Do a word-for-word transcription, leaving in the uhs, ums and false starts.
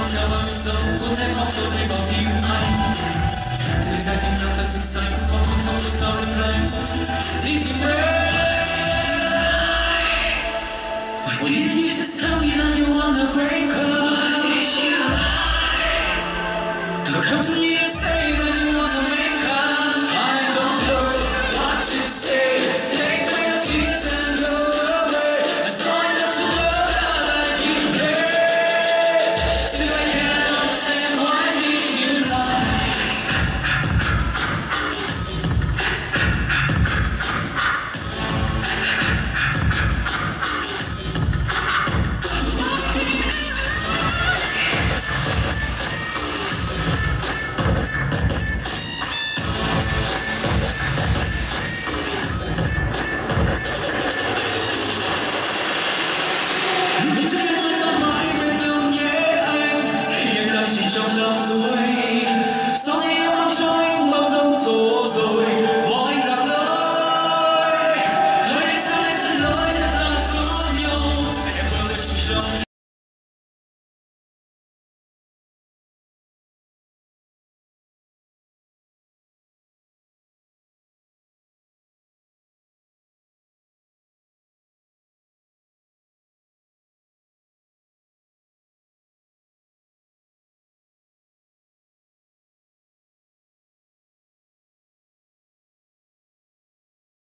theo theo băng dâu cuốn theo khóc tôi thay vào tim anh thời gian tìm ra thật sự xanh không còn theo tôi sao lung lay đi tìm em Why didn't you just tell me now you wanna break up